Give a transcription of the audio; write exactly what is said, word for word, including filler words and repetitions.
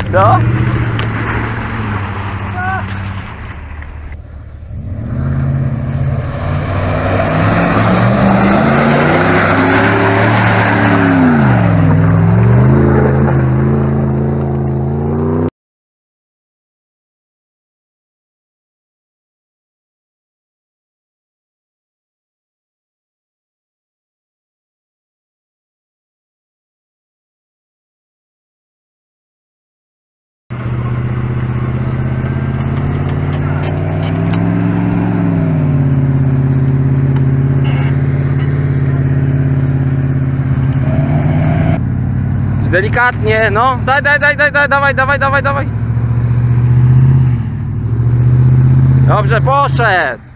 Co? Delikatnie, no. Daj, daj, daj, daj, daj, dawaj, dawaj, dawaj, dawaj. Dobrze, poszedł.